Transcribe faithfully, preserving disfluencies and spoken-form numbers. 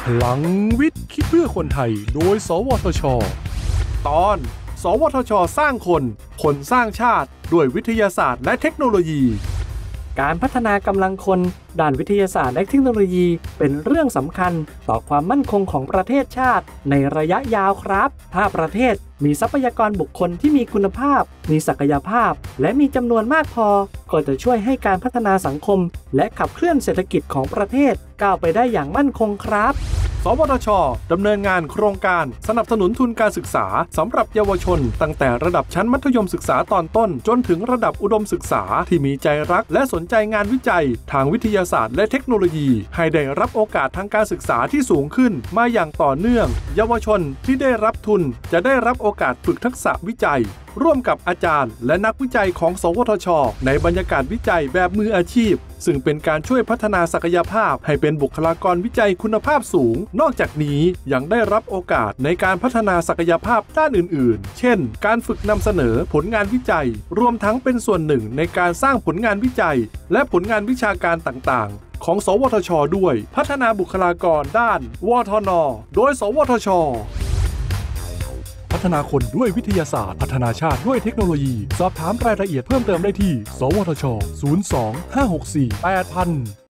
พลังวิทย์คิดเพื่อคนไทยโดยสวทช.ตอนสวทช.สร้างคนคนสร้างชาติด้วยวิทยาศาสตร์และเทคโนโลยีการพัฒนากำลังคนด้านวิทยาศาสตร์และเทคโนโลยีเป็นเรื่องสำคัญต่อความมั่นคงของประเทศชาติในระยะยาวครับถ้าประเทศมีทรัพยากรบุคคลที่มีคุณภาพมีศักยภาพและมีจำนวนมากพอก็จะช่วยให้การพัฒนาสังคมและขับเคลื่อนเศรษฐกิจของประเทศก้าวไปได้อย่างมั่นคงครับสวทช.ดำเนินงานโครงการสนับสนุนทุนการศึกษาสำหรับเยาวชนตั้งแต่ระดับชั้นมัธยมศึกษาตอนต้นจนถึงระดับอุดมศึกษาที่มีใจรักและสนใจงานวิจัยทางวิทยาศาสตร์และเทคโนโลยีให้ได้รับโอกาสทางการศึกษาที่สูงขึ้นมาอย่างต่อเนื่องเยาวชนที่ได้รับทุนจะได้รับโอกาสฝึกทักษะวิจัยร่วมกับอาจารย์และนักวิจัยของสวทช.ในบรรยากาศวิจัยแบบมืออาชีพซึ่งเป็นการช่วยพัฒนาศักยภาพให้เป็นบุคลากรวิจัยคุณภาพสูงนอกจากนี้ยังได้รับโอกาสในการพัฒนาศักยภาพด้านอื่นๆเช่นการฝึกนำเสนอผลงานวิจัยรวมทั้งเป็นส่วนหนึ่งในการสร้างผลงานวิจัยและผลงานวิชาการต่างๆของสวทช.ด้วยพัฒนาบุคลากรด้านวทน.โดยสวทช.พัฒนาคนด้วยวิทยาศาสตร์พัฒนาชาติด้วยเทคโนโลยีสอบถามรายละเอียดเพิ่มเติมได้ที่สวทช ศูนย์ สอง ห้า หก สี่ แปด ศูนย์ ศูนย์